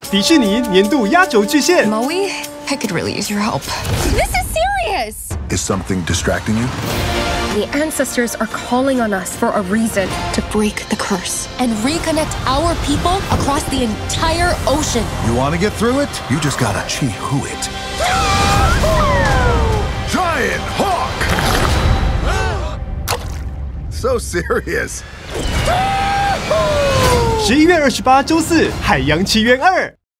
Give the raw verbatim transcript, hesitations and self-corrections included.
迪士尼年度压轴巨献。 Moe, I could really use your help. This is serious! Is something distracting you? The ancestors are calling on us for a reason. To break the curse and reconnect our people across the entire ocean. You want to get through it? You just gotta chi-hu it. Giant Hawk! So serious. 十一月二十八周四，《海洋奇缘二》。